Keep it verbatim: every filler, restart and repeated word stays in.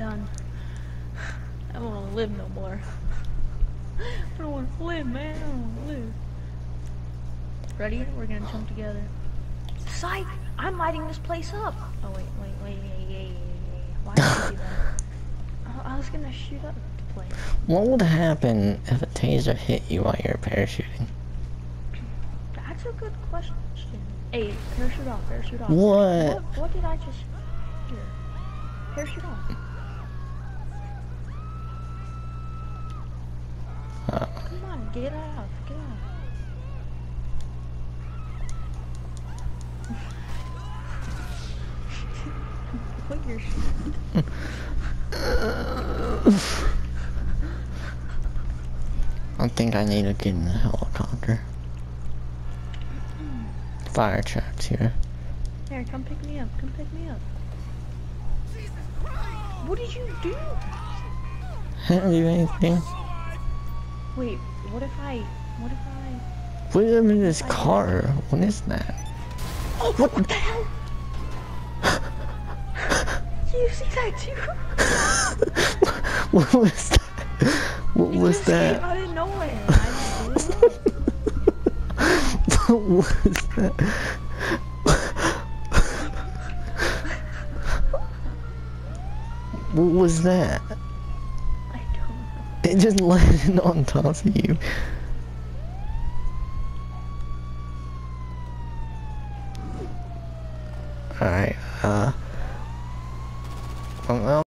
done. I don't want to live no more. I don't want to live, man. I don't want to live. Ready? We're gonna jump together. Psych! I'm lighting this place up. Oh wait, wait, wait, wait, wait, wait, wait. Why did I do that? I, I was gonna shoot up the place. What would happen if a taser hit you while you're parachuting? That's a good question. Hey, parachute off, parachute off. What? What, what did I just hear? Parachute off. Uh, Come on, get out, get out. Put your shit. I think I need to get in the helicopter. Fire trucks here. Here, come pick me up, come pick me up. What did you do? I didn't do anything. Wait, what if I, what if I... Put him in this car. What is that? Oh, what, what the hell? You see that too? What was that? What It was just that? came out of nowhere. I just did it. What was that? What was that? I don't know. It just landed on top of you. Alright, uh... Well,